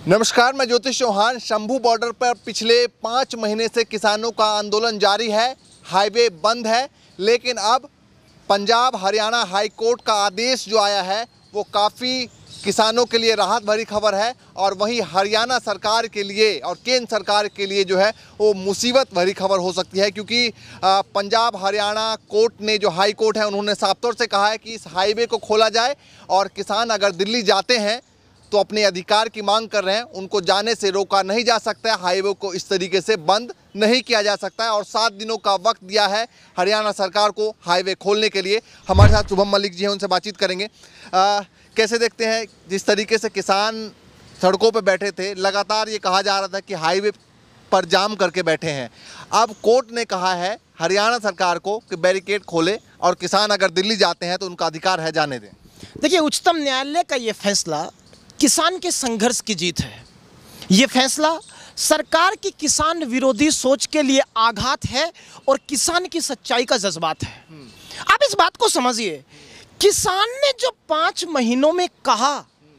नमस्कार, मैं ज्योतिष चौहान। शंभू बॉर्डर पर पिछले 5 महीने से किसानों का आंदोलन जारी है। हाईवे बंद है, लेकिन अब पंजाब हरियाणा हाई कोर्ट का आदेश जो आया है वो काफ़ी किसानों के लिए राहत भरी खबर है, और वहीं हरियाणा सरकार के लिए और केंद्र सरकार के लिए जो है वो मुसीबत भरी खबर हो सकती है, क्योंकि पंजाब हरियाणा कोर्ट ने, जो हाई कोर्ट है, उन्होंने साफ तौर से कहा है कि इस हाईवे को खोला जाए और किसान अगर दिल्ली जाते हैं तो अपने अधिकार की मांग कर रहे हैं, उनको जाने से रोका नहीं जा सकता है। हाईवे को इस तरीके से बंद नहीं किया जा सकता है, और 7 दिनों का वक्त दिया है हरियाणा सरकार को हाईवे खोलने के लिए। हमारे साथ शुभम मलिक जी हैं, उनसे बातचीत करेंगे। कैसे देखते हैं जिस तरीके से किसान सड़कों पर बैठे थे, लगातार ये कहा जा रहा था कि हाईवे पर जाम करके बैठे हैं। अब कोर्ट ने कहा है हरियाणा सरकार को कि बैरिकेड खोले और किसान अगर दिल्ली जाते हैं तो उनका अधिकार है, जाने दें। देखिए, उच्चतम न्यायालय का ये फैसला किसान के संघर्ष की जीत है। ये फैसला सरकार की किसान विरोधी सोच के लिए आघात है और किसान की सच्चाई का जज्बात है। आप इस बात को समझिए, किसान ने जो 5 महीनों में कहा,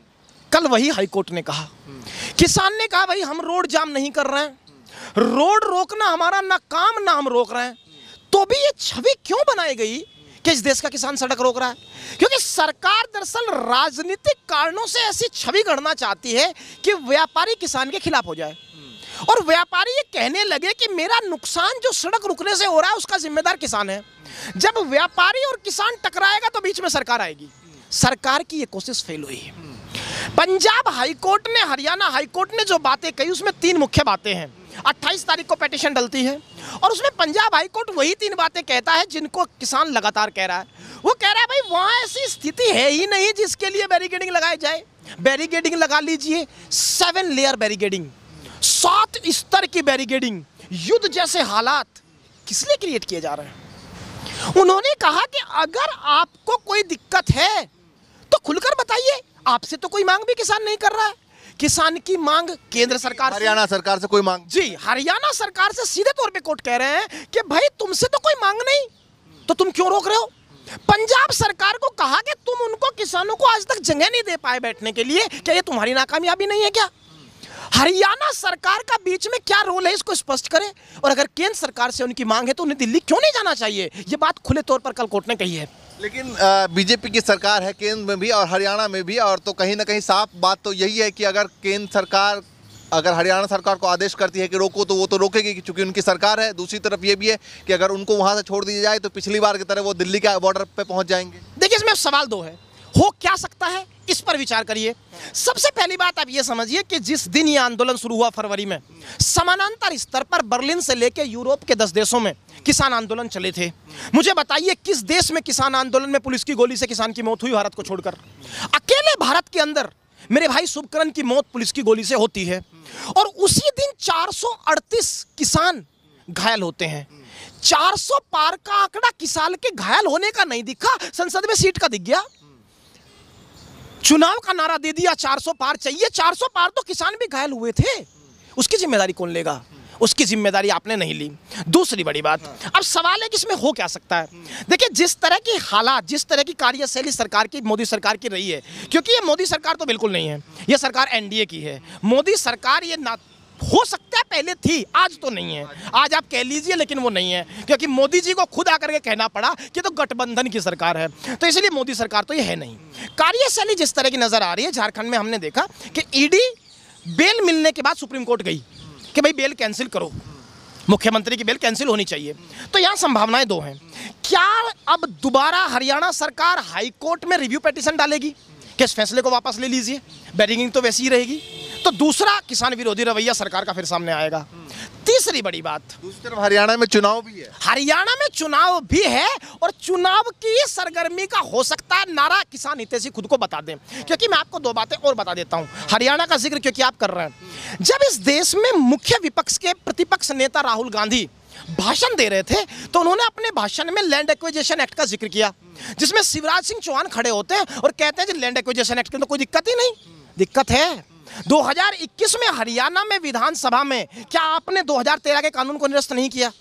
कल वही हाईकोर्ट ने कहा। किसान ने कहा, भाई हम रोड जाम नहीं कर रहे हैं, रोड रोकना हमारा ना काम ना हम रोक रहे हैं। तो भी ये छवि क्यों बनाई गई कि इस देश का किसान सड़क रोक रहा है? क्योंकि सरकार दरअसल राजनीतिक कारणों से ऐसी छवि गढ़ना चाहती है कि व्यापारी किसान के खिलाफ हो जाए, और व्यापारी ये कहने लगे कि मेरा नुकसान जो सड़क रुकने से हो रहा है उसका जिम्मेदार किसान है। जब व्यापारी और किसान टकराएगा तो बीच में सरकार आएगी। सरकार की ये कोशिश फेल हुई। पंजाब हाईकोर्ट ने, हरियाणा हाईकोर्ट ने जो बातें कही उसमें 3 मुख्य बातें हैं। 28 तारीख को पिटीशन डलती है और उसमें पंजाब हाईकोर्ट वही 3 बातें कहता है जिनको किसान लगातार कह रहा है। वो कह रहा है, भाई वहाँ ऐसी स्थिति है ही नहीं जिसके लिए बैरिकेडिंग लगाई जाए। बैरिकेडिंग लगा लीजिए, 7 लेयर बैरिकेडिंग, 7 स्तर की बैरिकेडिंग। युद्ध जैसे हालात किस लिए क्रिएट किए जा रहे हैं? उन्होंने कहा कि अगर आपको कोई दिक्कत है तो खुलकर बताइए। आपसे तो कोई मांग भी किसान नहीं कर रहा है। किसान की मांग केंद्र सरकार, हरियाणा सरकार से कोई मांग? जी, हरियाणा सरकार से सीधे तौर पे कोर्ट कह रहे हैं कि भाई तुमसे तो कोई मांग नहीं, तो तुम क्यों रोक रहे हो? पंजाब सरकार को कहा कि तुम उनको, किसानों को आज तक जगह नहीं दे पाए बैठने के लिए, क्या ये तुम्हारी नाकामयाबी नहीं है क्या? हरियाणा सरकार का बीच में क्या रोल है, इसको स्पष्ट करें। और अगर केंद्र सरकार से उनकी मांग है तो उन्हें दिल्ली क्यों नहीं जाना चाहिए? ये बात खुले तौर पर कल कोर्ट ने कही है। लेकिन बीजेपी की सरकार है केंद्र में भी और हरियाणा में भी, और तो कहीं ना कहीं साफ बात तो यही है कि अगर केंद्र सरकार, अगर हरियाणा सरकार को आदेश करती है कि रोको तो वो तो रोकेगी, क्योंकि उनकी सरकार है। दूसरी तरफ ये भी है कि अगर उनको वहाँ से छोड़ दिया जाए तो पिछली बार की तरह वो दिल्ली के बॉर्डर पे पहुँच जाएंगे। देखिए, इसमें सवाल 2 है। हो क्या सकता है, इस पर विचार करिए। सबसे पहली बात आप ये समझिए कि जिस दिन ये आंदोलन शुरू हुआ फरवरी में, समानांतर स्तर पर बर्लिन से लेकर यूरोप के 10 देशों में किसान आंदोलन चले थे। मुझे बताइए, किस देश में किसान आंदोलन में पुलिस की गोली से किसान की मौत हुई भारत को छोड़कर? अकेले भारत के अंदर मेरे भाई शुभकरण की मौत पुलिस की गोली से होती है, और उसी दिन 438 किसान घायल होते हैं। 400 पार का आंकड़ा किसान के घायल होने का नहीं दिखा, संसद में सीट का दिख गया। चुनाव का नारा दे दिया 400 पार चाहिए। 400 पार तो किसान भी घायल हुए थे। उसकी जिम्मेदारी कौन लेगा? उसकी जिम्मेदारी आपने नहीं ली। दूसरी बड़ी बात, अब सवाल है कि इसमें हो क्या सकता है। देखिए, जिस तरह की हालात, जिस तरह की कार्यशैली सरकार की, मोदी सरकार की रही है, क्योंकि ये मोदी सरकार तो बिल्कुल नहीं है, ये सरकार एनडीए की है। मोदी सरकार ये ना हो सकता है पहले थी, आज तो नहीं है। आज आप कह लीजिए, लेकिन वो नहीं है, क्योंकि मोदी जी को खुद आकर के कहना पड़ा कि तो गठबंधन की सरकार है, तो इसलिए मोदी सरकार तो ये है नहीं। कार्यशैली जिस तरह की नजर आ रही है, झारखंड में हमने देखा कि ईडी बेल मिलने के बाद सुप्रीम कोर्ट गई कि भाई बेल कैंसिल करो, मुख्यमंत्री की बेल कैंसिल होनी चाहिए। तो यहाँ संभावनाएं 2 हैं। क्या अब दोबारा हरियाणा सरकार हाई कोर्ट में रिव्यू पिटीशन डालेगी कि इस फैसले को वापस ले लीजिए, बैरिकेडिंग तो वैसी ही रहेगी? तो दूसरा किसान विरोधी रवैया सरकार का फिर सामने आएगा। तीसरी बड़ी बात, दूसरी तरफ हरियाणा में चुनाव भी है। हरियाणा में चुनाव भी है, और चुनाव की सरगर्मी का हो सकता है नारा किसान हितैषी खुद को बता दें। क्योंकि मैं आपको 2 बातें और बता देता हूं, हरियाणा का जिक्र क्योंकि आप कर रहे हैं। जब इस देश में मुख्य विपक्ष के प्रतिपक्ष नेता राहुल गांधी भाषण दे रहे थे, तो उन्होंने अपने भाषण में लैंड एक्विजिशन एक्ट का जिक्र किया, जिसमें शिवराज सिंह चौहान खड़े होते हैं और कहते हैं कि लैंड एक्विजिशन एक्ट की तो कोई दिक्कत ही नहीं। दिक्कत है। 2021 में हरियाणा में विधानसभा में क्या आपने 2013 के कानून को निरस्त नहीं किया?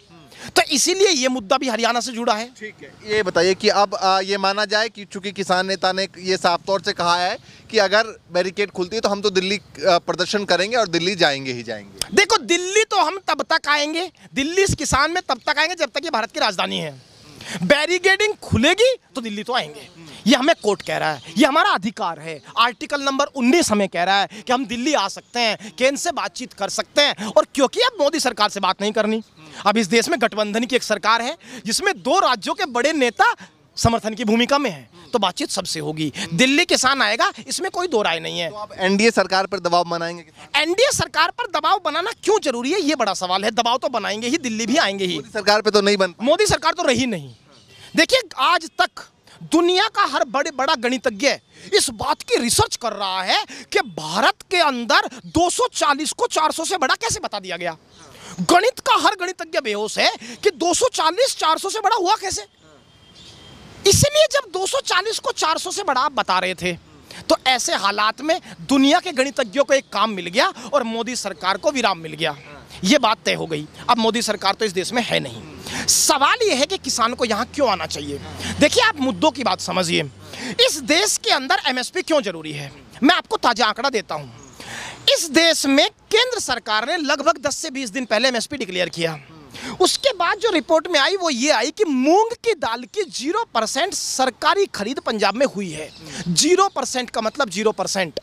तो इसीलिए ये मुद्दा भी हरियाणा से जुड़ा है। ठीक है, ये बताइए कि अब ये माना जाए कि चूंकि किसान नेता ने ये साफ तौर से कहा है कि अगर बैरिकेड खुलती है तो हम तो दिल्ली प्रदर्शन करेंगे और दिल्ली जाएंगे ही जाएंगे। देखो, दिल्ली तो हम तब तक आएंगे, दिल्ली इस किसान में तब तक आएंगे जब तक ये भारत की राजधानी है। बैरिकेडिंग खुलेगी तो दिल्ली तो आएंगे, ये हमें कोर्ट कह रहा है, ये हमारा अधिकार है। आर्टिकल नंबर 19 हमें कह रहा है कि हम दिल्ली आ सकते हैं, केंद्र से बातचीत कर सकते हैं। और क्योंकि अब मोदी सरकार से बात नहीं करनी, अब इस देश में गठबंधन की एक सरकार है जिसमें 2 राज्यों के बड़े नेता समर्थन की भूमिका में है, तो बातचीत सबसे होगी। दिल्ली किसान आएगा, इसमें कोई दो राय नहीं है। तो आप एनडीए सरकार पर दबाव बनाएंगे? एनडीए सरकार पर दबाव बनाना क्यों जरूरी है, ये बड़ा सवाल है। दबाव तो बनाएंगे ही, दिल्ली भी आएंगे ही। मोदी सरकार पे तो नहीं बन, मोदी सरकार तो रही नहीं। देखिए, आज तक दुनिया का हर बड़ा गणितज्ञ इस बात की रिसर्च कर रहा है कि भारत के अंदर 240 को 400 से बड़ा कैसे बता दिया गया। गणित का हर गणितज्ञ बेहोश है कि 240 400 से बड़ा हुआ कैसे। इसलिए जब 240 को 400 से बड़ा आप बता रहे थे, तो ऐसे हालात में दुनिया के गणितज्ञों को एक काम मिल गया और मोदी सरकार को विराम मिल गया। ये बात तय हो गई, अब मोदी सरकार तो इस देश में है नहीं। सवाल यह है कि किसान को यहां क्यों आना चाहिए। देखिए, आप मुद्दों की बात समझिए। इस देश के अंदर एमएसपी क्यों जरूरी है, मैं आपको ताजा आंकड़ा देता हूं। इस देश में केंद्र सरकार ने लगभग 10 से 20 दिन पहले एमएसपी डिक्लेयर किया। उसके बाद जो रिपोर्ट में आई वो ये आई कि मूंग की दाल की 0% सरकारी खरीद पंजाब में हुई है। 0% का मतलब 0%।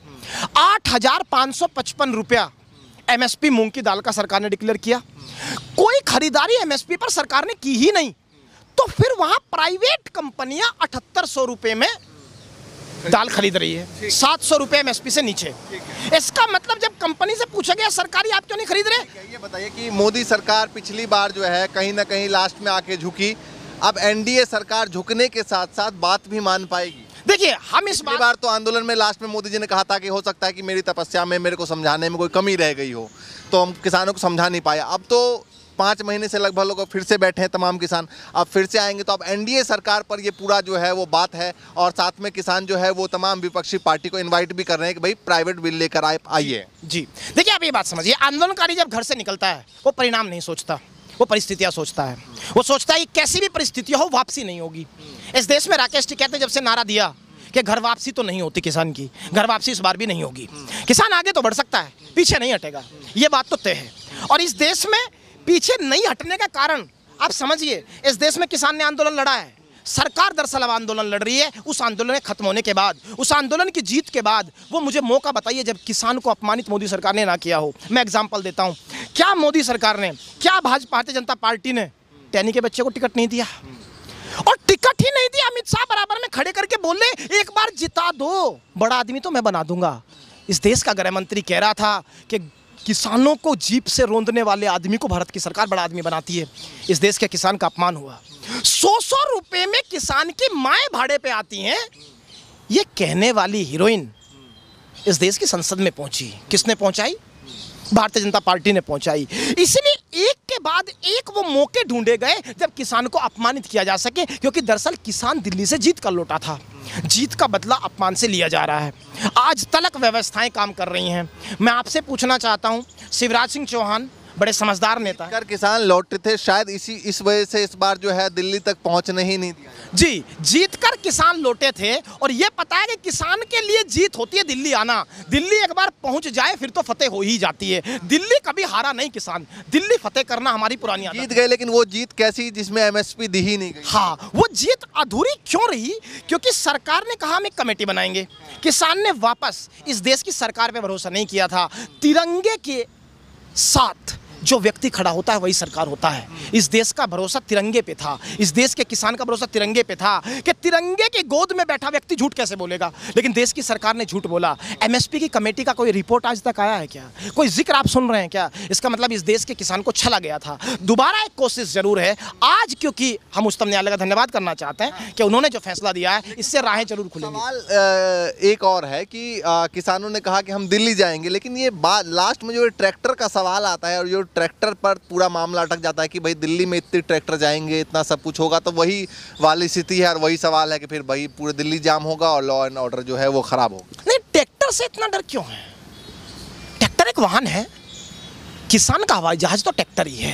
8,555 रुपया एमएसपी मूंग की दाल का सरकार ने डिक्लेयर किया। कोई खरीदारी एमएसपी पर सरकार ने की ही नहीं, तो फिर वहां प्राइवेट कंपनियां 7800 रुपए में दाल खरीद रही है, 700 रुपए एमएसपी से नीचे। इसका मतलब जब कंपनी से पूछा गया सरकारी आप क्यों नहीं खरीद रहे। ये बताइए कि मोदी सरकार पिछली बार जो है कहीं ना कहीं लास्ट में आके झुकी, अब एनडीए सरकार झुकने के साथ साथ बात भी मान पाएगी। देखिए, हम इस बार तो आंदोलन में लास्ट में मोदी जी ने कहा था कि हो सकता है कि मेरी तपस्या में मेरे को समझाने में कोई कमी रह गई हो, तो हम किसानों को समझा नहीं पाया। अब तो 5 महीने से लगभग लोग फिर से बैठे हैं तमाम किसान, अब फिर से आएंगे, तो अब एनडीए सरकार पर ये पूरा जो है वो बात है। और साथ में किसान जो है वो तमाम विपक्षी पार्टी को इनवाइट भी कर रहे हैं कि भाई प्राइवेट बिल लेकर आइए। जी, देखिए, आप ये बात समझिए, आंदोलनकारी जब घर से निकलता है वो परिणाम नहीं सोचता, वो परिस्थितियां सोचता है। वो सोचता है कि कैसी भी परिस्थितियां हो वापसी नहीं होगी। इस देश में राकेश टिकैत ने जब से नारा दिया कि घर वापसी तो नहीं होती किसान की, घर वापसी इस बार भी नहीं होगी। किसान आगे तो बढ़ सकता है, पीछे नहीं हटेगा, ये बात तो तय है। और इस देश में पीछे नहीं हटने का कारण आप समझिए, इस देश में किसान ने आंदोलन लड़ा है, सरकार दरअसल अब आंदोलन लड़ रही है। उस आंदोलन खत्म होने के बाद, उस आंदोलन की जीत के बाद, वो मुझे मौका बताइए जब किसान को अपमानित मोदी सरकार ने ना किया हो। मैं एग्जांपल देता हूं, क्या मोदी सरकार ने, क्या भारतीय जनता पार्टी ने टैनी के बच्चे को टिकट नहीं दिया, और टिकट ही नहीं दिया, अमित शाह बराबर में खड़े करके बोले एक बार जिता दो, बड़ा आदमी तो मैं बना दूंगा। इस देश का गृह मंत्री कह रहा था कि किसानों को जीप से रोंदने वाले आदमी को भारत की सरकार बड़ा आदमी बनाती है। इस देश के किसान का अपमान हुआ। 100 रुपए में किसान की माएं भाड़े पे आती हैं, ये कहने वाली हीरोइन इस देश की संसद में पहुंची। किसने पहुंचाई? भारतीय जनता पार्टी ने पहुंचाई। इसलिए एक के बाद एक वो मौके ढूंढे गए जब किसान को अपमानित किया जा सके, क्योंकि दरअसल किसान दिल्ली से जीत कर लौटा था। जीत का बदला अपमान से लिया जा रहा है। आज तलक व्यवस्थाएं काम कर रही हैं। मैं आपसे पूछना चाहता हूं, शिवराज सिंह चौहान बड़े समझदार नेता कर किसान लौटे थे, शायद इस वजह से इस बार जो है दिल्ली तक पहुंचने ही नहीं दिया। जी, जीत कर किसान लौटे थे, और ये पता है कि किसान के लिए जीत होती है दिल्ली आना। दिल्ली एक बार पहुंच जाए फिर तो फतेह हो ही जाती है। दिल्ली कभी हारा नहीं किसान, दिल्ली फतेह करना हमारी पुरानी आदत। जीत गए, लेकिन वो जीत कैसी जिसमें एमएसपी दी ही नहीं गई। हाँ, वो जीत अधूरी क्यों रही? क्योंकि सरकार ने कहा हम एक कमेटी बनाएंगे। किसान ने वापस इस देश की सरकार पे भरोसा नहीं किया था। तिरंगे के साथ जो व्यक्ति खड़ा होता है वही सरकार होता है। इस देश का भरोसा तिरंगे पे था, इस देश के किसान का भरोसा तिरंगे पे था कि तिरंगे की गोद में बैठा व्यक्ति झूठ कैसे बोलेगा, लेकिन देश की सरकार ने झूठ बोला। एमएसपी की कमेटी का कोई रिपोर्ट आज तक आया है क्या? कोई जिक्र आप सुन रहे हैं क्या? इसका मतलब इस देश के किसान को छला गया था। दोबारा एक कोशिश जरूर है आज, क्योंकि हम उच्चतम न्यायालय का धन्यवाद करना चाहते हैं कि उन्होंने जो फैसला दिया है इससे राहें जरूर खुलेंगी। सवाल एक और है कि किसानों ने कहा कि हम दिल्ली जाएंगे, लेकिन ये बात लास्ट में जो ट्रैक्टर का सवाल आता है और जो ट्रैक्टर पर पूरा मामला अटक जाता है कि भाई दिल्ली में इतने ट्रैक्टर जाएंगे, इतना सब कुछ होगा, तो वही वाली स्थिति है और वही सवाल है कि फिर भाई पूरे दिल्ली जाम होगा और लॉ एंड ऑर्डर जो है वो खराब होगा। नहीं, ट्रैक्टर से इतना डर क्यों है? ट्रैक्टर एक वाहन है, किसान का हवाई जहाज तो ट्रैक्टर ही है।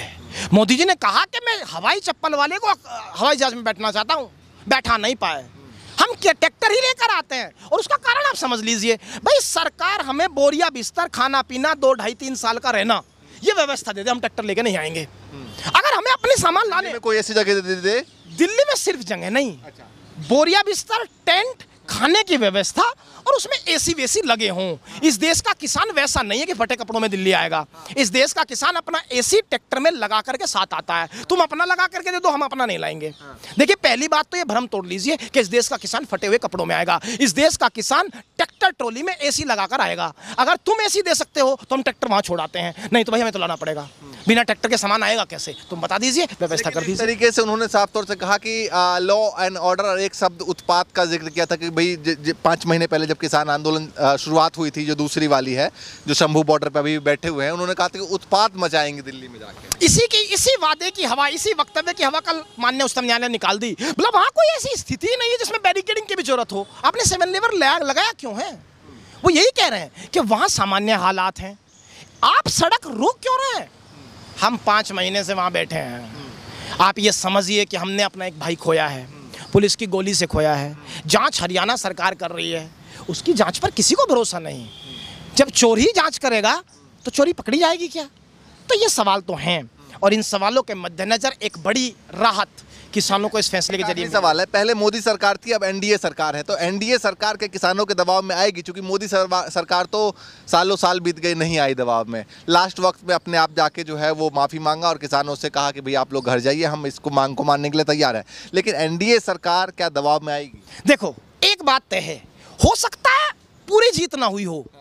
मोदी जी ने कहा कि मैं हवाई चप्पल वाले को हवाई जहाज में बैठना चाहता हूँ, बैठा नहीं पाए। हम क्या ट्रैक्टर ही लेकर आते हैं, और उसका कारण आप समझ लीजिए भाई, सरकार हमें बोरिया बिस्तर, खाना पीना, 2 ढाई 3 साल का रहना, ये व्यवस्था दे दे, हम ट्रैक्टर लेके नहीं आएंगे। अगर हमें अपने सामान लाने में कोई ऐसी जगह दे दे, दिल्ली में सिर्फ जगह नहीं, बोरिया बिस्तर, टेंट, खाने की व्यवस्था, और उसमें एसी वेसी लगे हों। इस देश का किसान वैसा नहीं है कि फटे कपड़ों में दिल्ली आएगा। इस देश का किसान अपना एसी ट्रैक्टर में लगा करके साथ आता है। तुम अपना लगा करके दे दो, हम अपना नहीं लाएंगे। देखिए, पहली बात तो ये भ्रम तोड़ लीजिए कि इस देश का किसान फटे हुए कपड़ों में आएगा। इस देश का किसान ट्रैक्टर ट्रॉली में एसी लगाकर आएगा। अगर तुम एसी दे सकते हो तो हम ट्रैक्टर वहां छोड़ाते हैं, नहीं तो भाई हमें तो लाना पड़ेगा। बिना ट्रैक्टर के सामान आएगा कैसे, तुम बता दीजिए, व्यवस्था कर दीजिए। इस तरीके से उन्होंने साफ तौर से कहा कि लॉ एंड ऑर्डर, और एक शब्द उत्पात का जिक्र किया था कि भाई 5 महीने पहले जब किसान आंदोलन शुरुआत हुई थी, जो दूसरी वाली है, जो शंभू बॉर्डर पर अभी बैठे हुए हैं, उन्होंने कहा था कि उत्पात मचाएंगे दिल्ली में जाके। इसी वादे की हवा, इसी वक्तव्य की हवा कल माननीय उच्चतम न्यायालय ने निकाल दी। मतलब वहां कोई ऐसी स्थिति नहीं है जिसमें बैरिकेडिंग की भी जरूरत हो। आपने 7 लेवल लगाया क्यों है? वो यही कह रहे हैं कि वहां सामान्य हालात हैं, आप सड़क रोक क्यों रहे हैं? हम 5 महीने से वहां बैठे हैं। आप ये समझिए कि हमने अपना एक भाई खोया है, पुलिस की गोली से खोया है। जांच हरियाणा सरकार कर रही है, उसकी जांच पर किसी को भरोसा नहीं। जब चोर ही जांच करेगा तो चोरी पकड़ी जाएगी क्या? तो ये सवाल तो हैं, और इन सवालों के मद्देनजर एक बड़ी राहत किसानों को इस फैसले के जरिए सवाल है। पहले मोदी सरकार थी, अब एनडीए सरकार है, तो एनडीए सरकार के किसानों के दबाव में आएगी, क्योंकि मोदी सरकार तो सालों साल बीत गए, नहीं आई दबाव में। लास्ट वक्त में अपने आप जाके जो है वो माफ़ी मांगा और किसानों से कहा कि भाई आप लोग घर जाइए, हम इसको मांग को मानने के लिए तैयार हैं। लेकिन एनडीए सरकार क्या दबाव में आएगी? देखो, एक बात तय है, हो सकता है पूरी जीत ना हुई हो,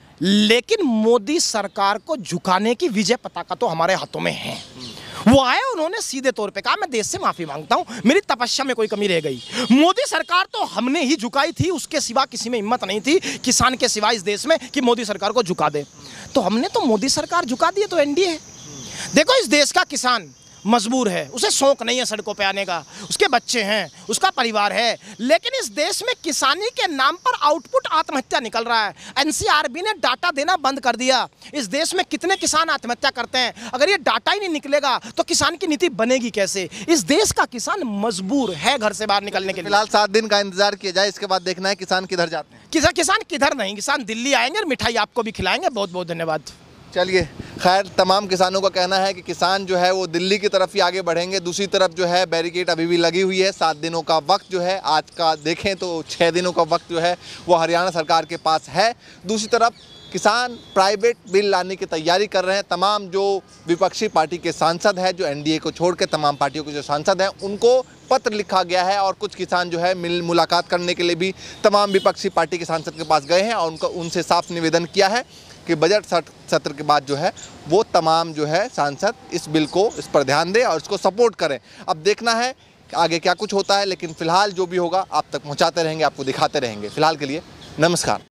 लेकिन मोदी सरकार को झुकाने की विजय पताका तो हमारे हाथों में है। वो आए, उन्होंने सीधे तौर पे कहा मैं देश से माफी मांगता हूं, मेरी तपस्या में कोई कमी रह गई। मोदी सरकार तो हमने ही झुकाई थी, उसके सिवा किसी में हिम्मत नहीं थी, किसान के सिवा इस देश में, कि मोदी सरकार को झुका दे। तो हमने तो मोदी सरकार झुका दी, तो एनडीए है। देखो, इस देश का किसान मजबूर है, उसे शौक नहीं है सड़कों पे आने का, उसके बच्चे हैं, उसका परिवार है, लेकिन इस देश में किसानी के नाम पर आउटपुट आत्महत्या निकल रहा है। एनसीआरबी ने डाटा देना बंद कर दिया। इस देश में कितने किसान आत्महत्या करते हैं, अगर ये डाटा ही नहीं निकलेगा तो किसान की नीति बनेगी कैसे? इस देश का किसान मजबूर है घर से बाहर निकलने के लिए। फिलहाल 7 दिन का इंतजार किया जाए, इसके बाद देखना है किसान किधर जाते हैं। किसान किधर नहीं, किसान दिल्ली आएंगे और मिठाई आपको भी खिलाएंगे। बहुत बहुत धन्यवाद। चलिए, खैर, तमाम किसानों का कहना है कि किसान जो है वो दिल्ली की तरफ ही आगे बढ़ेंगे। दूसरी तरफ जो है बैरिकेड अभी भी लगी हुई है। 7 दिनों का वक्त जो है, आज का देखें तो 6 दिनों का वक्त जो है वो हरियाणा सरकार के पास है। दूसरी तरफ किसान प्राइवेट बिल लाने की तैयारी कर रहे हैं। तमाम जो विपक्षी पार्टी के सांसद हैं, जो एनडीए को छोड़ के तमाम पार्टियों के जो सांसद हैं, उनको पत्र लिखा गया है, और कुछ किसान जो है मुलाकात करने के लिए भी तमाम विपक्षी पार्टी के सांसद के पास गए हैं, और उनसे साफ निवेदन किया है कि बजट सत्र के बाद जो है वो तमाम जो है सांसद इस बिल को, इस पर ध्यान दें और इसको सपोर्ट करें। अब देखना है आगे क्या कुछ होता है, लेकिन फिलहाल जो भी होगा आप तक पहुंचाते रहेंगे, आपको दिखाते रहेंगे। फिलहाल के लिए नमस्कार।